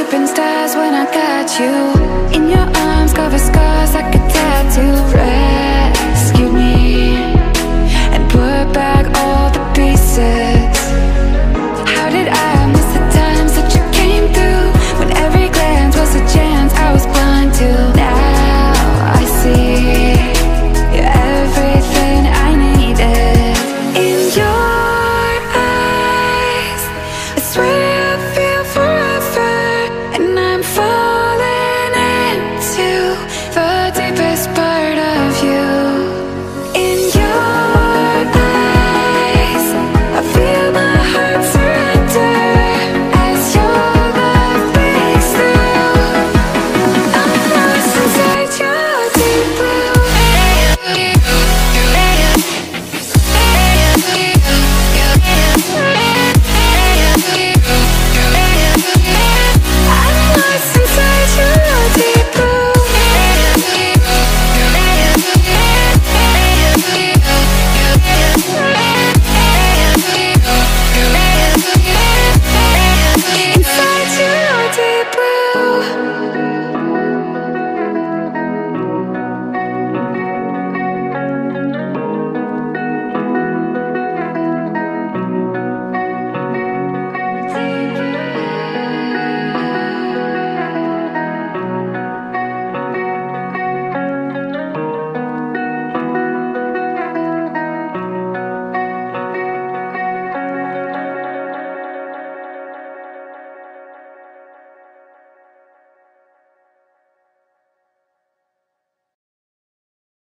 tripping stars when I got you. In your arms, cover scars like a tattoo. Rescue me and put back all the pieces. How did I miss the times that you came through? When every glance was a chance I was blind to. Now I see you're everything I needed. In your eyes, I swear